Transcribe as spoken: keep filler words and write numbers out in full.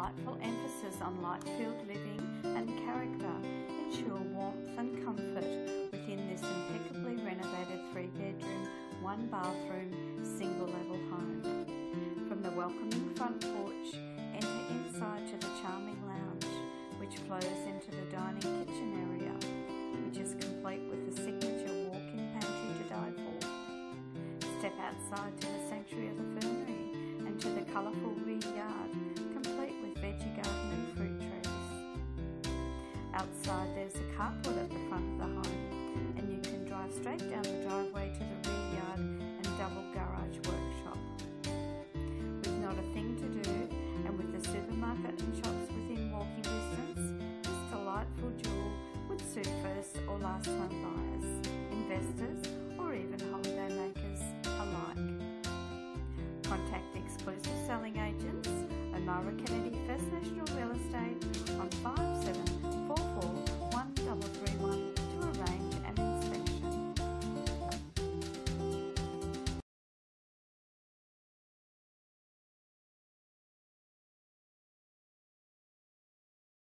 delightful emphasis on light-filled living and character ensure warmth and comfort within this impeccably renovated three-bedroom, one-bathroom, single-level home. From the welcoming front porch, enter inside to the charming lounge, which flows into the dining kitchen area, which is complete with the signature walk-in pantry to die for. Step outside to the sanctuary of the fernery and to the colourful rear yard, complete with veggie garden and fruit trees. Outside there's a carport at the front of the home, and you can drive straight down the driveway to the rear yard and double garage workshop. With not a thing to do, and with the supermarket and shops within walking distance, this delightful jewel would suit first or last home buyers, investors, or even holiday makers alike. Contact the exclusive selling agents, Omara Connect